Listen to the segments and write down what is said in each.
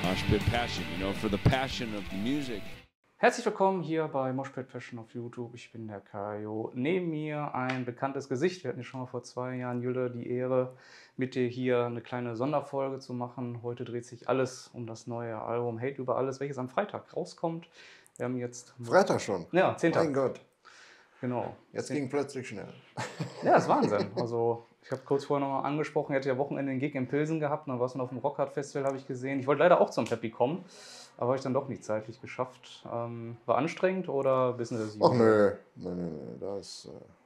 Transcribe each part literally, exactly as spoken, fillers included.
Moshpit Passion, you know, for the passion of music. Herzlich willkommen hier bei Moshpit Passion auf YouTube. Ich bin der Kajo. Neben mir ein bekanntes Gesicht. Wir hatten ja schon mal vor zwei Jahren, Jülle, die Ehre, mit dir hier eine kleine Sonderfolge zu machen. Heute dreht sich alles um das neue Album Hate über alles, welches am Freitag rauskommt. Wir haben jetzt... Freitag schon? Ja, zehnten Mein Gott. Genau. Jetzt ging plötzlich schnell. Ja, das ist Wahnsinn. Also ich habe kurz vorher noch mal angesprochen, ich hatte ja Wochenende einen Gig in Pilsen gehabt, dann war es noch auf dem Rockhard Festival, habe ich gesehen. Ich wollte leider auch zum Happy kommen, aber habe ich dann doch nicht zeitlich geschafft. Ähm, war anstrengend oder wissen Sie das? Ach nö, nö, nö, nö, da ist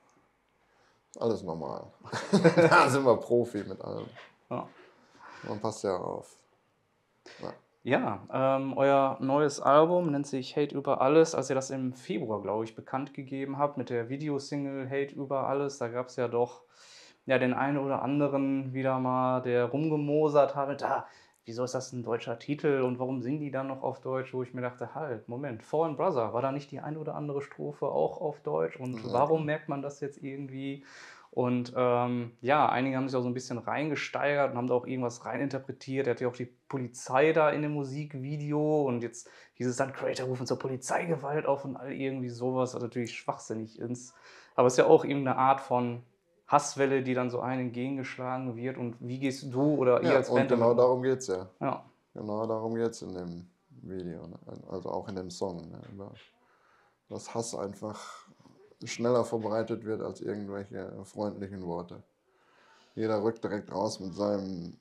äh, alles normal. Da sind wir Profi mit allem. Ja. Man passt ja auf. Ja. Ja, ähm, euer neues Album nennt sich Hate über alles. Als ihr das im Februar, glaube ich, bekannt gegeben habt mit der Videosingle Hate über alles, da gab es ja doch ja, den einen oder anderen wieder mal, der rumgemosert hat, da, wieso ist das ein deutscher Titel und warum singen die dann noch auf Deutsch, wo ich mir dachte, halt, Moment, Fallen Brother, war da nicht die eine oder andere Strophe auch auf Deutsch und Ja. warum merkt man das jetzt irgendwie? Und ähm, ja, einige haben sich auch so ein bisschen reingesteigert und haben da auch irgendwas reininterpretiert. Er hat ja auch die Polizei da in dem Musikvideo und jetzt dieses dann Creator rufen zur Polizeigewalt auf und all irgendwie sowas, was natürlich schwachsinnig ist. Aber es ist ja auch irgendeine Art von Hasswelle, die dann so einen entgegengeschlagen wird. Und wie gehst du oder ihr Ja, als und Band genau damit? darum geht es ja. Ja. Genau darum geht es in dem Video, ne? Also auch in dem Song. Ne? Dass Hass einfach schneller verbreitet wird als irgendwelche freundlichen Worte. Jeder rückt direkt raus mit seinem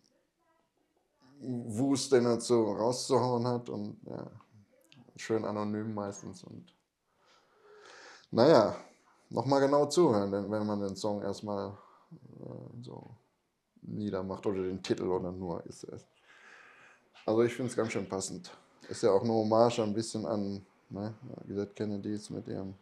Wust, den er zu, rauszuhauen hat und ja, schön anonym meistens. Und naja, nochmal genau zuhören, denn wenn man den Song erstmal äh, so niedermacht oder den Titel oder nur ist es. Also ich finde es ganz schön passend. Ist ja auch eine Hommage ein bisschen an ne, Dead Kennedys mit ihrem.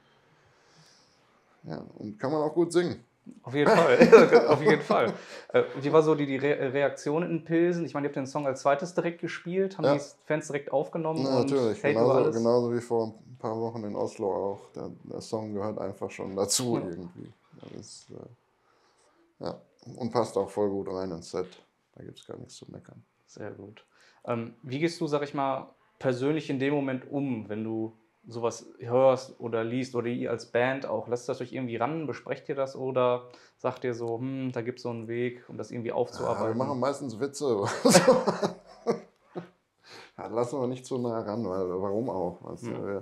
Ja, und kann man auch gut singen. Auf jeden Fall, auf jeden Fall. Äh, wie war so die, die Re Reaktion in Pilsen? Ich meine, ihr habt den Song als zweites direkt gespielt, haben Ja. die Fans direkt aufgenommen? Ja, und natürlich, Hate über genauso, alles? genauso wie vor ein paar Wochen in Oslo auch. Der, der Song gehört einfach schon dazu Ja. irgendwie. Das ist, äh, ja. Und passt auch voll gut rein ins Set. Da gibt es gar nichts zu meckern. Sehr gut. Ähm, wie gehst du, sag ich mal, persönlich in dem Moment um, wenn du sowas hörst oder liest oder ihr als Band auch? Lasst das euch irgendwie ran? Besprecht ihr das oder sagt ihr so, hm, da gibt es so einen Weg, um das irgendwie Ja, aufzuarbeiten? wir machen meistens Witze. Ja, lassen wir nicht zu nah ran, weil warum auch? Weißt du, Ja. wir,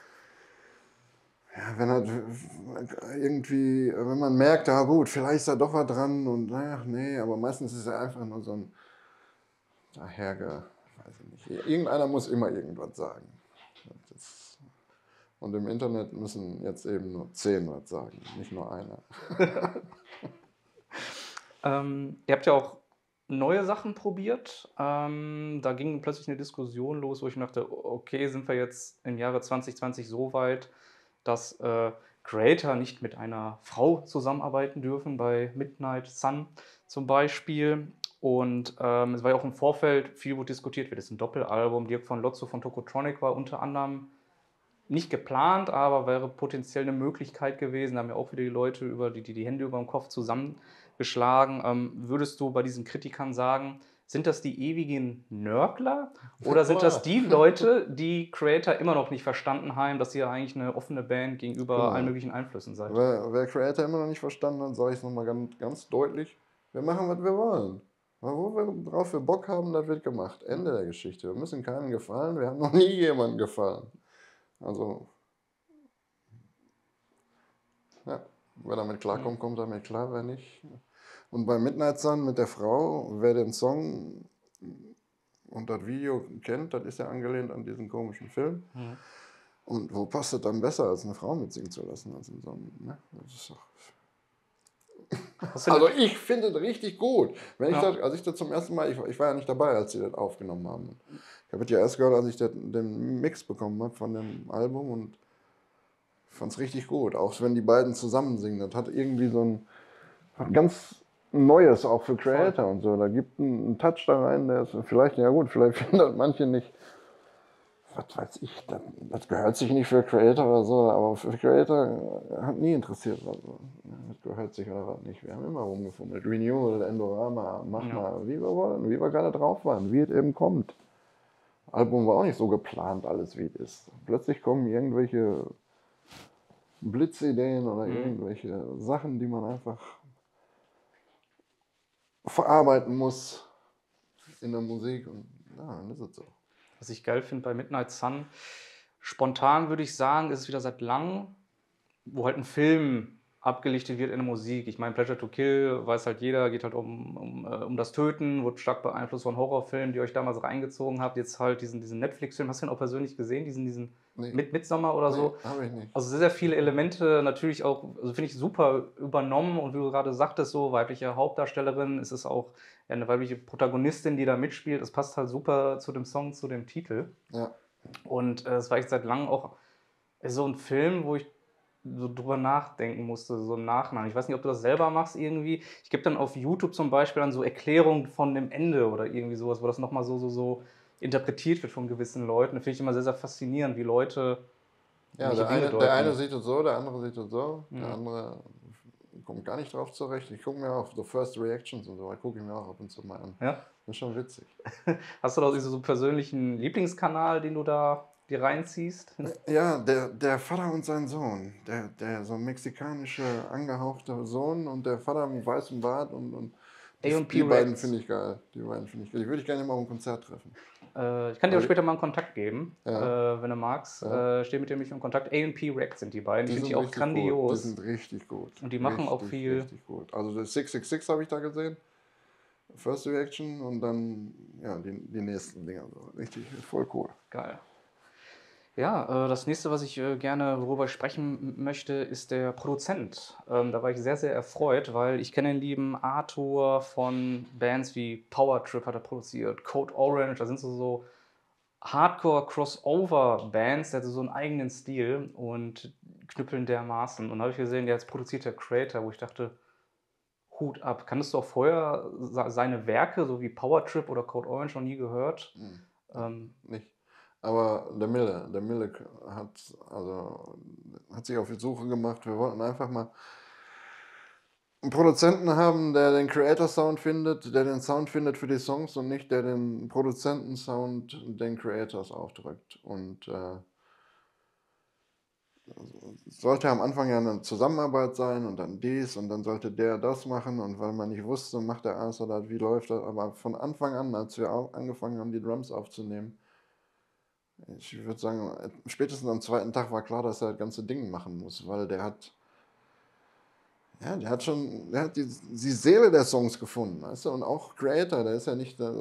ja, wenn halt irgendwie, wenn man merkt, ja gut, vielleicht ist da doch was dran und ach nee, aber meistens ist es einfach nur so ein daherge, weiß ich nicht. Irgendeiner muss immer irgendwas sagen. Das, und im Internet müssen jetzt eben nur zehn was sagen, nicht nur einer. Ähm, ihr habt ja auch neue Sachen probiert. Ähm, da ging plötzlich eine Diskussion los, wo ich mir dachte, okay, sind wir jetzt im Jahre zwanzig zwanzig so weit, dass äh, Creator nicht mit einer Frau zusammenarbeiten dürfen, bei Midnight Sun zum Beispiel. Und ähm, es war ja auch im Vorfeld viel, wo diskutiert wird. Es ist ein Doppelalbum. Dirk von Lotzo von Tokotronic war unter anderem nicht geplant, aber wäre potenziell eine Möglichkeit gewesen. Da haben ja auch wieder die Leute über die, die, die Hände über dem Kopf zusammengeschlagen. Ähm, würdest du bei diesen Kritikern sagen, sind das die ewigen Nörgler oder sind das die Leute, die Creator immer noch nicht verstanden haben, dass ihr eigentlich eine offene Band gegenüber Genau. allen möglichen Einflüssen seid? Wer, wer Creator immer noch nicht verstanden hat, sage ich es nochmal ganz, ganz deutlich, wir machen, was wir wollen. Wo wir drauf wir Bock haben, das wird gemacht. Ende der Geschichte. Wir müssen keinem gefallen, wir haben noch nie jemandem gefallen. Also, ja, wer damit klarkommt, kommt damit klar, wer nicht. Und bei Midnight Sun mit der Frau, wer den Song und das Video kennt, das ist ja angelehnt an diesen komischen Film. Mhm. Und wo passt es dann besser, als eine Frau mitsingen zu lassen? Als in so einem, ne? Das ist doch also ich finde das richtig gut. Wenn ich Ja. das, als ich das zum ersten Mal, ich, ich war ja nicht dabei, als sie das aufgenommen haben. Ich habe es ja erst gehört, als ich das, den Mix bekommen habe von dem Album und fand es richtig gut. Auch wenn die beiden zusammen singen, das hat irgendwie so ein ganz Neues auch für Creator Voll. Und so. Da gibt einen, einen Touch da rein, der ist vielleicht, ja gut, vielleicht finden das manche nicht, was weiß ich, das, das gehört sich nicht für Creator oder so, aber für Creator hat nie interessiert. Also, das gehört sich oder was nicht. Wir haben immer rumgefummelt. Renewal, Endorama, mach Ja. mal, wie wir wollen, wie wir gerade drauf waren, wie es eben kommt. Album war auch nicht so geplant, alles wie es ist. Plötzlich kommen irgendwelche Blitzideen oder Mhm. irgendwelche Sachen, die man einfach verarbeiten muss in der Musik und ja, dann ist es so. Was ich geil finde bei Midnight Sun, spontan würde ich sagen, ist es wieder seit langem, wo halt ein Film abgelichtet wird in der Musik. Ich meine, Pleasure to Kill weiß halt jeder, geht halt um, um, äh, um das Töten, wurde stark beeinflusst von Horrorfilmen, die ihr euch damals reingezogen habt. Jetzt halt diesen, diesen Netflix-Film, hast du den auch persönlich gesehen, diesen, diesen Nee. mit Midsommar oder Nee, so? habe ich nicht. Also sehr, sehr viele Elemente natürlich auch, also finde ich super übernommen und wie du gerade sagtest, so weibliche Hauptdarstellerin, es ist auch ja, eine weibliche Protagonistin, die da mitspielt. Es passt halt super zu dem Song, zu dem Titel. Ja. Und äh, es war echt seit langem auch so ein Film, wo ich so drüber nachdenken musste, so im Nachhinein. Ich weiß nicht, ob du das selber machst irgendwie. Ich gebe dann auf YouTube zum Beispiel dann so Erklärungen von dem Ende oder irgendwie sowas, wo das nochmal so, so, so interpretiert wird von gewissen Leuten. Das finde ich immer sehr, sehr faszinierend, wie Leute Ja, welche der Dinge eine, deuten. der eine sieht es so, der andere sieht es so, der Ja. andere kommt gar nicht drauf zurecht. Ich gucke mir auch The First Reactions und so, da gucke ich mir auch ab und zu mal an. Ja? Das ist schon witzig. Hast du da so einen persönlichen Lieblingskanal, den du da dir reinziehst? Ja, der, der Vater und sein Sohn, der, der so mexikanische angehauchte Sohn und der Vater mit weißem Bart und, und die, A und P die beiden Reacts. finde ich geil. Die beiden finde ich geil. Die würde ich gerne mal auf ein Konzert treffen. Äh, ich kann dir auch Also- später mal einen Kontakt geben, Ja. äh, wenn du magst. Ja. Äh, steh mit dir mich in Kontakt. A und P Reacts sind die beiden. Die Die finde sind ich auch richtig gut. Die grandios. sind richtig gut. Und die machen auch richtig, viel- Richtig gut. Also das sechs sechs sechs habe ich da gesehen. First Reaction und dann ja, die, die nächsten Dinger. So. Richtig, voll cool. Geil. Ja, äh, das nächste, was ich äh, gerne, worüber ich sprechen m- möchte, ist der Produzent. Ähm, da war ich sehr, sehr erfreut, weil ich kenne den lieben Arthur von Bands wie Power Trip hat er produziert, Code Orange, da sind so, so Hardcore-Crossover-Bands, der hat so einen eigenen Stil und knüppeln dermaßen. Und da habe ich gesehen, der jetzt produziert der Creator, wo ich dachte, Hut ab. Kanntest du auch vorher se- seine Werke, so wie Power Trip oder Code Orange, noch nie gehört? Hm. Ähm, Nicht. Aber der Mille, der Mille hat, also, hat sich auf die Suche gemacht. Wir wollten einfach mal einen Produzenten haben, der den Creator-Sound findet, der den Sound findet für die Songs und nicht der den Produzenten-Sound den Creators aufdrückt. Und äh, es sollte am Anfang ja eine Zusammenarbeit sein und dann dies und dann sollte der das machen und weil man nicht wusste, macht der Arthur das, wie läuft das, aber von Anfang an, als wir auch angefangen haben, die Drums aufzunehmen, ich würde sagen, spätestens am zweiten Tag war klar, dass er das ganze Ding machen muss, weil der hat, ja, der hat schon, der hat die, die Seele der Songs gefunden, weißt du, und auch Creator, der ist ja nicht, der,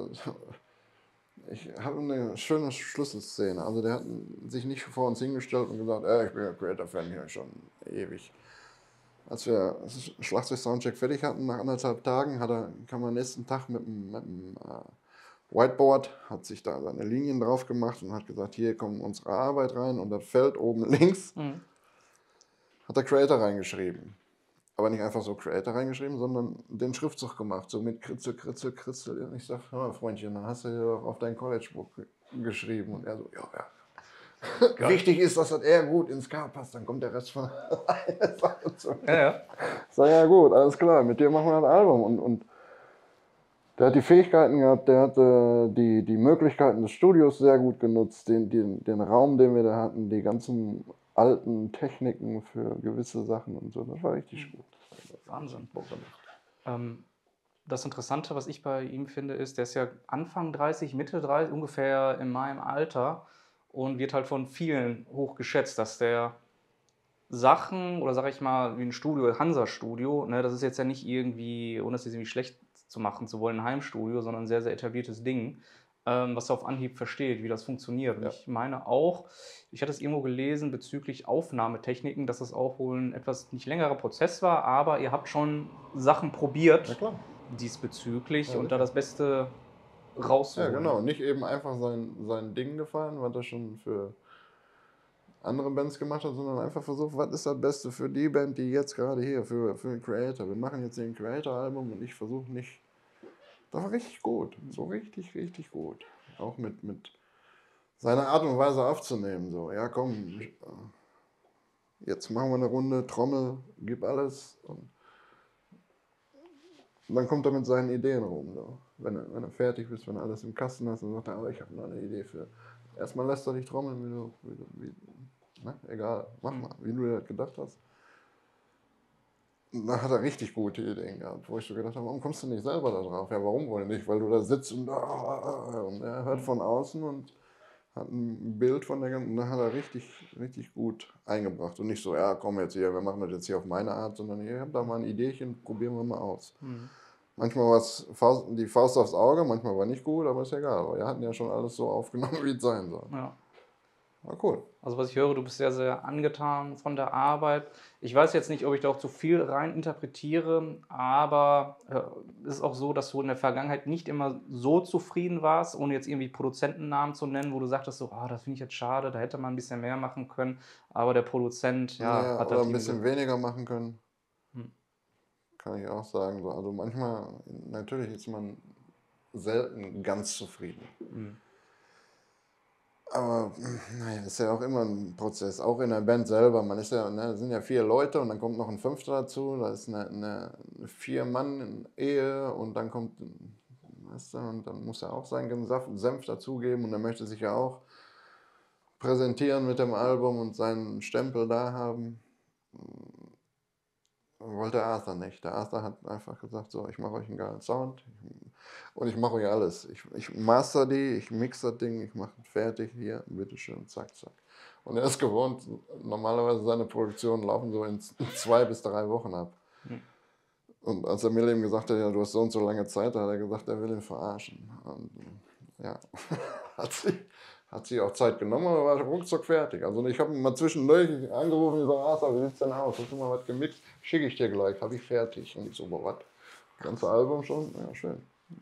ich habe eine schöne Schlüsselszene, also der hat sich nicht vor uns hingestellt und gesagt, äh, ich bin ja Creator-Fan hier schon ewig. Als wir Schlagzeug-Soundcheck fertig hatten, nach anderthalb Tagen, hat er, kam er am nächsten Tag mit dem, mit dem äh, Whiteboard, hat sich da seine Linien drauf gemacht und hat gesagt, hier kommt unsere Arbeit rein und das Feld oben links mhm. hat er Creator reingeschrieben. Aber nicht einfach so Creator reingeschrieben, sondern den Schriftzug gemacht, so mit Kritzel, Kritzel, Kritzel. Und ich sag, hör mal, Freundchen, dann hast du hier doch auf dein College-Book geschrieben. Und er so, ja, ja. Wichtig ist, dass das eher gut ins K passt, dann kommt der Rest von einer Sache zu. Ja, ja. Ich sag, ja gut, alles klar, mit dir machen wir ein Album. Und, und der hat die Fähigkeiten gehabt, der hatte die, die Möglichkeiten des Studios sehr gut genutzt, den, den, den Raum, den wir da hatten, die ganzen alten Techniken für gewisse Sachen und so. Das war richtig gut. Wahnsinn. Ähm, das Interessante, was ich bei ihm finde, ist, der ist ja Anfang dreißig, Mitte dreißig, ungefähr in meinem Alter und wird halt von vielen hoch geschätzt, dass der Sachen oder sag ich mal wie ein Studio, Hansa-Studio, ne, das ist jetzt ja nicht irgendwie, ohne das jetzt irgendwie schlecht zu machen zu wollen, ein Heimstudio, sondern ein sehr, sehr etabliertes Ding, ähm, was er auf Anhieb versteht, wie das funktioniert. Und Ja. ich meine auch, ich hatte es irgendwo gelesen bezüglich Aufnahmetechniken, dass das auch wohl ein etwas nicht längerer Prozess war, aber ihr habt schon Sachen probiert Ja, klar. diesbezüglich Ja, und da sicher. das Beste Ja, rauszuholen. genau. Nicht eben einfach sein, sein Ding gefallen, was er schon für andere Bands gemacht hat, sondern einfach versucht, was ist das Beste für die Band, die jetzt gerade hier, für, für den Creator. Wir machen jetzt den Creator-Album und ich versuche nicht. Das war richtig gut. So richtig, richtig gut. Auch mit, mit seiner Art und Weise aufzunehmen. So, ja komm, jetzt machen wir eine Runde, Trommel, gib alles. Und Und dann kommt er mit seinen Ideen rum. So. Wenn, er, wenn er fertig ist, wenn er alles im Kasten hast, dann sagt er, aber ich habe noch eine Idee für. Erstmal lässt er dich trommeln, wie du, wie du wie, ne? Egal, mach Mhm. mal, wie du dir das gedacht hast. Und dann hat er richtig gute Ideen gehabt, wo ich so gedacht habe, warum kommst du nicht selber da drauf? Ja, warum wohl nicht? Weil du da sitzt und, und er hört von außen und hat ein Bild von der ganzen, und dann hat er richtig, richtig gut eingebracht. Und nicht so, ja, komm jetzt hier, wir machen das jetzt hier auf meine Art, sondern hier, ich habe da mal ein Ideechen, probieren wir mal aus. Mhm. Manchmal war es Faust, die Faust aufs Auge, manchmal war nicht gut, aber ist ja egal. Aber wir hatten ja schon alles so aufgenommen, wie es sein soll. Ja. War cool. Also was ich höre, du bist sehr, sehr angetan von der Arbeit. Ich weiß jetzt nicht, ob ich da auch zu viel rein interpretiere, aber äh, es ist auch so, dass du in der Vergangenheit nicht immer so zufrieden warst, ohne jetzt irgendwie Produzentennamen zu nennen, wo du sagtest so, ah, das finde ich jetzt schade, da hätte man ein bisschen mehr machen können, aber der Produzent, ja, Ja, hat oder das ein bisschen irgendwie... weniger machen können, Hm. kann ich auch sagen. So, also manchmal, natürlich ist man selten ganz zufrieden. Hm. Aber naja, ist ja auch immer ein Prozess, auch in der Band selber. Man ist ja, ne, sind ja vier Leute und dann kommt noch ein Fünfter dazu. Da ist eine, eine, eine Vier-Mann-Ehe und dann kommt, weißt du, und dann muss er auch seinen Senf dazugeben und er möchte sich ja auch präsentieren mit dem Album und seinen Stempel da haben. Wollte Arthur nicht. Der Arthur hat einfach gesagt, so, ich mache euch einen geilen Sound und ich mache euch alles. Ich, ich master die, ich mix das Ding, ich mache es fertig, hier, bitteschön, zack, zack. Und er ist gewohnt, normalerweise seine Produktionen laufen so in zwei bis drei Wochen ab. Hm. Und als er mir eben gesagt hat, ja, du hast so und so lange Zeit, hat er gesagt, er will ihn verarschen. Und ja, hat sie, hat sie auch Zeit genommen, aber war ruckzuck fertig. Also ich habe ihn mal zwischendurch angerufen und gesagt, Arthur, wie sieht's denn aus? Hast du mal was gemixt? Schicke ich dir gleich, habe ich fertig. Und ich so, was? Das ganze Album schon? Ja, schön.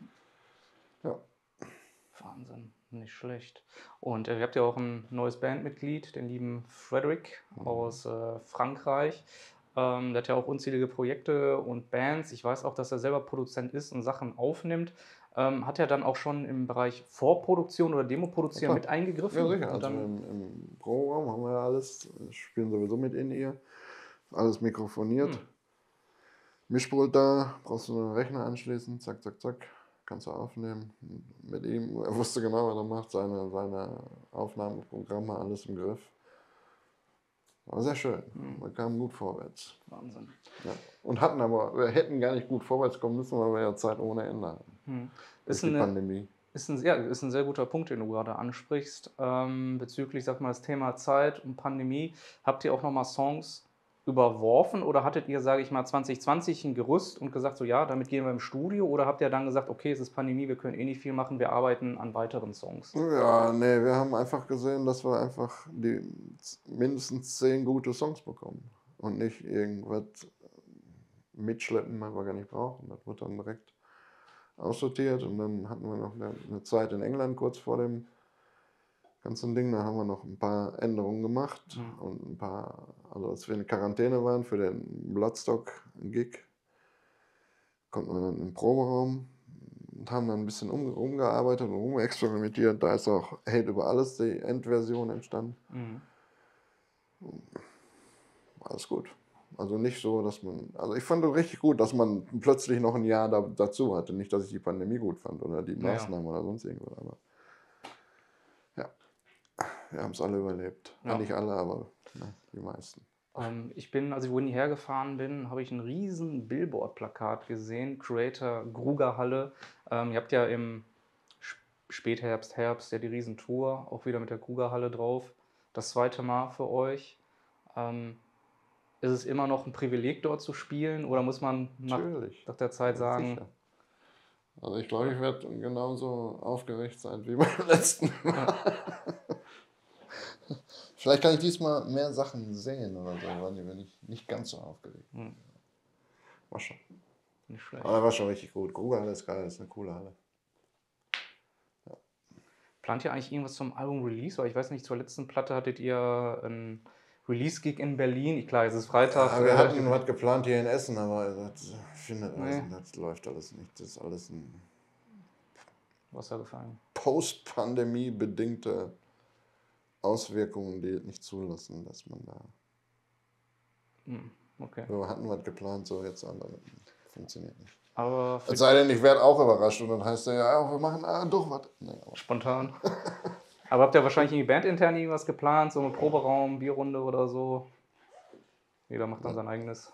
Ja. Wahnsinn, nicht schlecht. Und äh, ihr habt ja auch ein neues Bandmitglied, den lieben Frederick aus äh, Frankreich. Ähm, der hat ja auch unzählige Projekte und Bands. Ich weiß auch, dass er selber Produzent ist und Sachen aufnimmt. Ähm, hat er dann auch schon im Bereich Vorproduktion oder Demoproduktion Ja, mit eingegriffen? Ja, sicher. Und Also dann, im, im Pro-Raum haben wir ja alles, spielen sowieso mit in ihr. Alles mikrofoniert. Hm. Mischpult da, brauchst du nur einen Rechner anschließen, zack, zack, zack, kannst du aufnehmen. Mit ihm, er wusste genau, was er macht, seine, seine Aufnahmeprogramme, alles im Griff. War sehr schön, Hm. wir kamen gut vorwärts. Wahnsinn. Ja. Und hatten aber, wir hätten gar nicht gut vorwärts kommen müssen, weil wir ja Zeit ohne Ende hatten. Hm. Durch Ist die eine, Pandemie. Ist ein, ja, ist ein sehr guter Punkt, den du gerade ansprichst. Ähm, bezüglich, sag mal, das Thema Zeit und Pandemie. Habt ihr auch nochmal Songs überworfen oder hattet ihr, sage ich mal, zwanzig zwanzig ein Gerüst und gesagt, so ja, damit gehen wir im Studio? Oder habt ihr dann gesagt, okay, es ist Pandemie, wir können eh nicht viel machen, wir arbeiten an weiteren Songs? Ja, nee, wir haben einfach gesehen, dass wir einfach die mindestens zehn gute Songs bekommen. Und nicht irgendwas mitschleppen, was wir gar nicht brauchen. Das wird dann direkt aussortiert und dann hatten wir noch eine, eine Zeit in England kurz vor dem ganzen Ding. Da haben wir noch ein paar Änderungen gemacht Mhm. und ein paar, also als wir in Quarantäne waren für den Bloodstock-Gig, konnten wir dann im Proberaum und haben dann ein bisschen um, umgearbeitet und rumexperimentiert. Da ist auch Hate über alles, die Endversion entstanden. Mhm. Alles gut. Also nicht so, dass man, also ich fand es richtig gut, dass man plötzlich noch ein Jahr da, dazu hatte. Nicht, dass ich die Pandemie gut fand oder die Ja, ja. Maßnahmen oder sonst irgendwas, aber ja, wir haben es alle überlebt. Ja. Ja. Nicht alle, aber ne, die meisten. Ähm, ich bin, als ich wohin hergefahren bin, habe ich ein riesen Billboard-Plakat gesehen, Creator Grugerhalle. Ähm, ihr habt ja im Sp- Spätherbst, Herbst ja die Riesentour, auch wieder mit der Grugerhalle drauf. Das zweite Mal für euch. Ähm, ist es immer noch ein Privileg, dort zu spielen oder muss man nach, Natürlich. nach der Zeit Ja, sagen, sicher. Also ich glaube, ich werde genauso aufgeregt sein wie beim letzten Mal. Ja. Vielleicht kann ich diesmal mehr Sachen sehen oder so, weil ich bin nicht, nicht ganz so aufgeregt. Hm, War schon. nicht schlecht. Aber war schon richtig gut. Grugerhalle ist geil, ist eine coole Halle. Plant ihr eigentlich irgendwas zum Album-Release? Weil ich weiß nicht, zur letzten Platte hattet ihr ein Release-Gig in Berlin. Klar, es ist Freitag. Ja, wir äh, hatten was geplant hier in Essen, aber das, ich finde, Nee. also, das läuft alles nicht. Das ist alles ein Wasser gefallen. Post-Pandemie-bedingte Auswirkungen, die nicht zulassen, dass man da. Hm, okay. Wir hatten was geplant, so jetzt, aber funktioniert nicht. Aber für Es sei denn, ich werde auch überrascht und dann heißt er ja, ja, wir machen ah, doch was. Nee, aber spontan. Aber habt ihr wahrscheinlich irgendwie bandintern irgendwas geplant, so eine Proberaum, Bierrunde oder so? Jeder macht dann Ja. sein eigenes.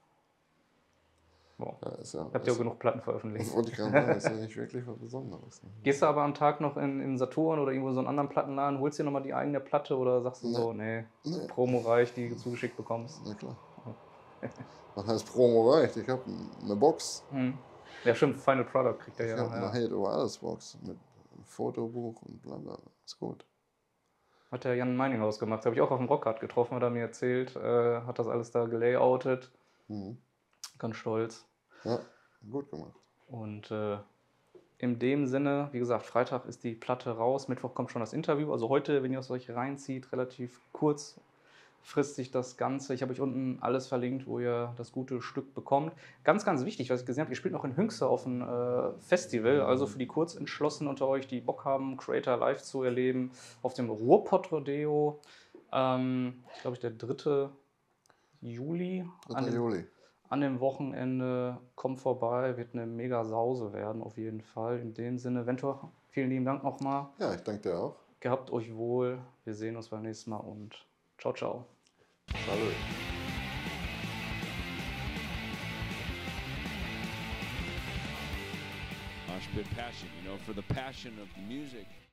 Boah. ja, ist ja, Habt ihr auch ist, genug Platten veröffentlicht? wollte ich gerade sagen, ist ja nicht wirklich was Besonderes. Ne? Gehst du aber am Tag noch in, in Saturn oder irgendwo so einen anderen Plattenladen, holst dir nochmal die eigene Platte oder sagst du Nee. so, nee, Nee. Promo reicht, die du zugeschickt bekommst? Na klar. Was heißt Promo reicht? Ich habe eine Box. Hm. Ja, stimmt, Final Product kriegt er Ich ja. habe eine ja. Hate over alles Box mit einem Fotobuch und bla bla. Ist gut. Hat der Jan Meininghaus gemacht, habe ich auch auf dem Rockhard getroffen, hat er mir erzählt, äh, hat das alles da gelayoutet. Mhm. Ganz stolz. Ja, gut gemacht. Und äh, in dem Sinne, wie gesagt, Freitag ist die Platte raus, Mittwoch kommt schon das Interview. Also heute, wenn ihr es euch reinzieht, relativ kurzfristig das Ganze. Ich habe euch unten alles verlinkt, wo ihr das gute Stück bekommt. Ganz, ganz wichtig, was ich gesehen habe, ihr spielt noch in Hünxe auf einem äh, Festival. Also für die Kurzentschlossenen unter euch, die Bock haben, Creator live zu erleben, auf dem Ruhrpott-Rodeo. Ähm, ich glaube, der dritte Juli. an dritter dem- Juli. An dem Wochenende, kommt vorbei, wird eine mega Sause werden, auf jeden Fall. In dem Sinne, Ventor, vielen lieben Dank nochmal. Ja, ich danke dir auch. Gehabt euch wohl. Wir sehen uns beim nächsten Mal und ciao, ciao. Salut. Mosh Pit Passion, you know, for the passion of the music.